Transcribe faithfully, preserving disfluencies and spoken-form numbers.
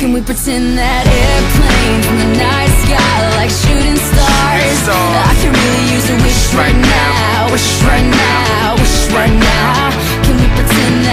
Can we pretend that airplanes in the night sky like shooting stars? I can really use a wish right now, wish right now, wish right now. Can we pretend